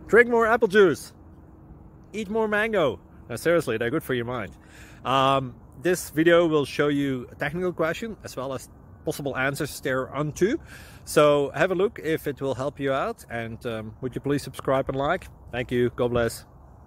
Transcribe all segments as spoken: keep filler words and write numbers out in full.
Drink more apple juice. Eat more mango. Now, seriously, they're good for your mind. Um, this video will show you a technical question as well as possible answers thereunto. So have a look if it will help you out. And um, would you please subscribe and like? Thank you. God bless.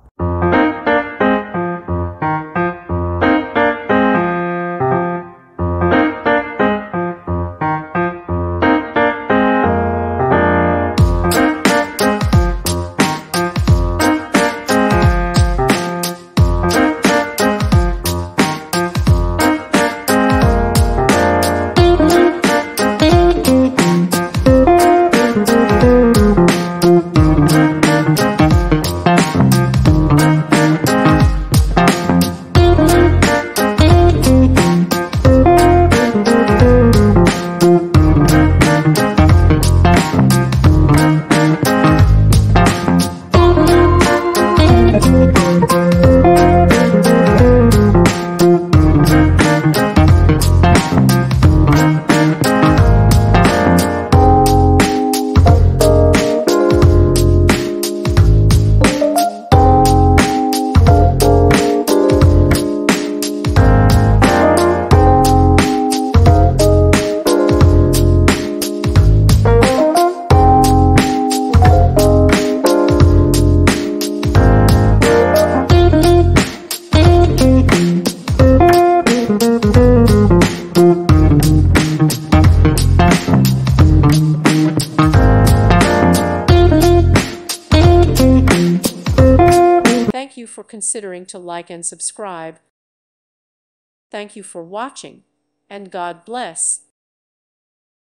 Thank you for considering to like and subscribe. Thank you for watching, and God bless.